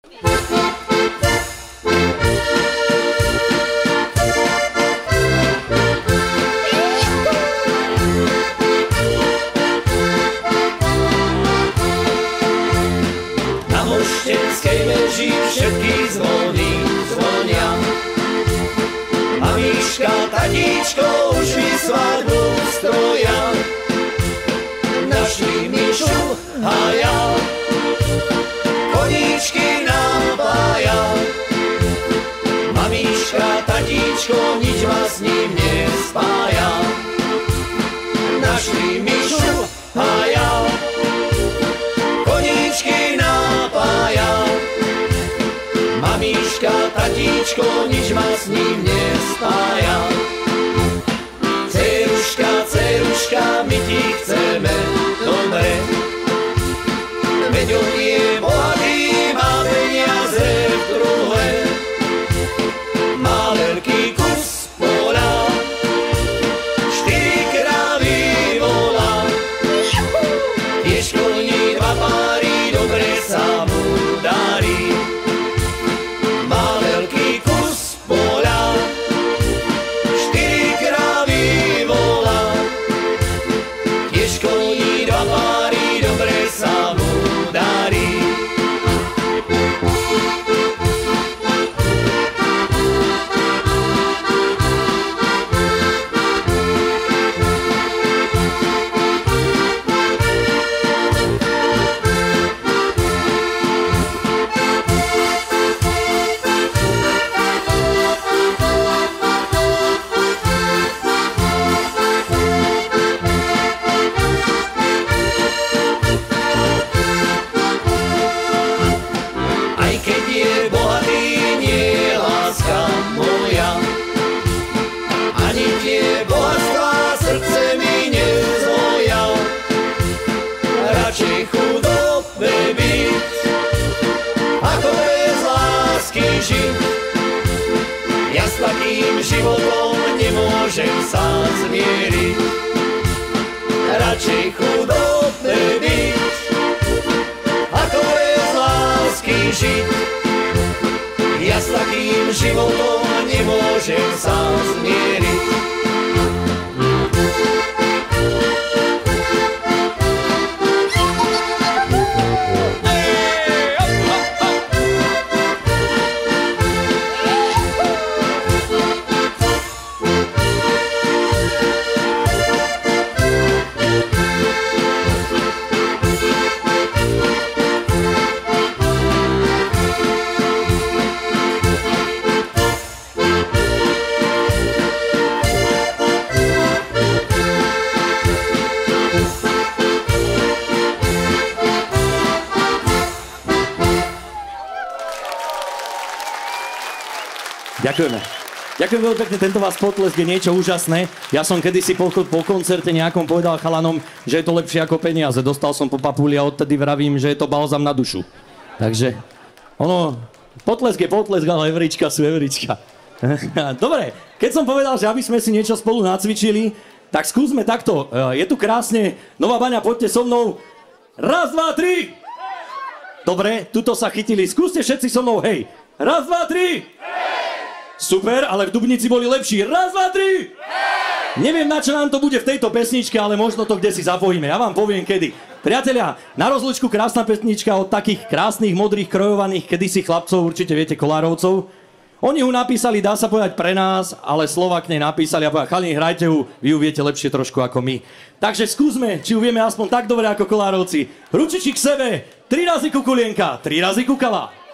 Na Moštenskej veži všetky zvony zvonia. Mamička, tatíčko už mi svadbu stroja. Našli Mišu a ja, koníčky napája. Mamička, tatíčko, nič vás s ním nespája. Našli Mišu a ja, koníčky napája. Mamička, tatíčko, nič vás s ním nespája. Ceruška, ceruška, my ti chceme dobre, veď on je bohatý, má peniaze v druhe. Má veľký kus pola, 4 krávy volá, tiež koní 2 páry, dobre sa mu darí. Má veľký kus pola, 4 krávy volá, tiež koní 2 páry, dobre sa mu darí. Aj keď je bohatý, nie je láska moja, ani tie bohatstvá srdce mi nezvoja. Radšej chudobné byť, ako bez lásky žiť. Ja s takým životom nemôžem sa zmieriť. Radšej chudobné byť, ako bez lásky žiť. Ja s takým životom nemôžem sa zmieriť. Ďakujeme. Ďakujem veľmi pekne, tento vás potlesk je niečo úžasné. Ja som kedysi po koncerte nejakom povedal chalanom, že je to lepšie ako peniaze. Dostal som po papuli a odtedy vravím, že je to balzam na dušu. Takže, potlesk je potlesk, ale evrička sú evrička. Dobre, keď som povedal, že aby sme si niečo spolu nacvičili, tak skúsme takto. Je tu krásne Nová Baňa, poďte so mnou. 1, 2, 3. Dobre, tuto sa chytili. Skúste všetci so mnou, hej. 1, 2, 3. Super, ale v Dubnici boli lepší. 1, 2, 3! Hej! Neviem, na čo nám to bude v tejto pesničke, ale možno to kde si zapojíme. Ja vám poviem kedy. Priatelia, na rozlučku krásna pesnička od takých krásnych, modrých, krojovaných kedysi chlapcov, určite viete, Kolárovcov. Oni ju napísali, dá sa povedať, pre nás, ale slova k nej napísali a povedali, chalani, hrajte ju, vy ju viete lepšie trošku ako my. Takže skúsme, či ju vieme aspoň tak dobre ako Kolárovci. Ručičí k sebe, 3 razy kukulienka, 3 razy kukala.